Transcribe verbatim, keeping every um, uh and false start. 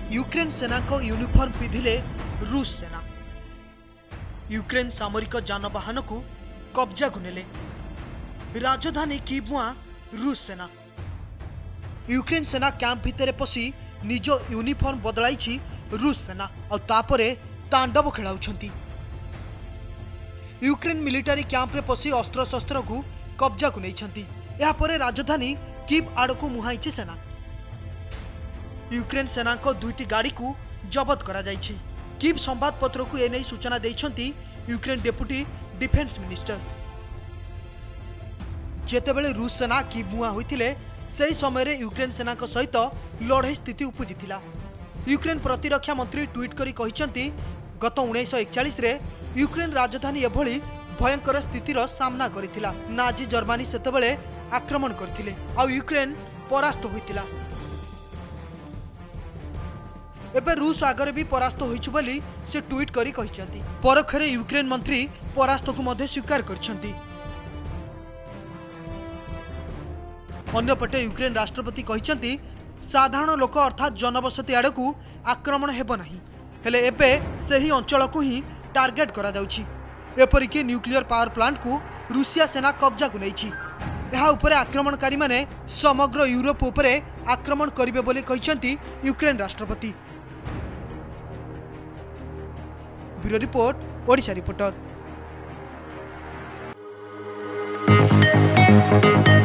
Ukraine सेना को uniform पिधिले रूस सेना। यूक्रेन सामरिक जानवाहन को कब्जा को नेले राजधानी कीव मुआ रूस सेना। यूक्रेन सेना कैंप भितर पशि निज यूनिफॉर्म बदलाई रूस सेना और तापरे तांडव खेलाउछंती। यूक्रेन मिलिटारी कैंप रे पशि अस्त्र शस्त्र को कब्जा को नैछंती। या परे राजधानी कीव आड़ को मुहाईची सेना। यूक्रेन सेना को दुईटी गाड़ी को जबत करा जायछि। कीव संवादपत्र को एने सूचना देइछंती यूक्रेन डेप्यूटी डिफेंस मिनिस्टर। जेतेबेले रूस सेना कीव मुहा होइथिले सेही समय रे यूक्रेन सेना को सहित लड़ाई स्थिति उपजिथिला। यूक्रेन प्रतिरक्षा मंत्री ट्वीट करी कहिसंती गत उन्नीस एकचालीस रे यूक्रेन राजधानी एभली भयंकर स्थितिर सामना करिथिला। नाजी जर्मनी सेतेबेले आक्रमण करथिले आ यूक्रेन परास्त होइथिला। एबे रूस आगरे भी परास्त होइछु बोली से ट्वीट करी कहिसंती। परखरे यूक्रेन मंत्री परास्त को मध्य स्वीकार करछंती। अन्यपटे यूक्रेन राष्ट्रपति कहिसंती साधारण लोक अर्थात जनबसती आड़ को आक्रमण हेब नाही, हेले एबे सेही अंचल को ही टार्गेट करा जाउछि। एपरिकी न्यूक्लियर पावर प्लांट को रूसिया सेना कब्जा को नैछि। एहा उपरे आक्रमणकारी माने समग्र यूरोप उपरे आक्रमण करिवे बोली कहिसंती यूक्रेन राष्ट्रपति। Bureau report Odisha reporter.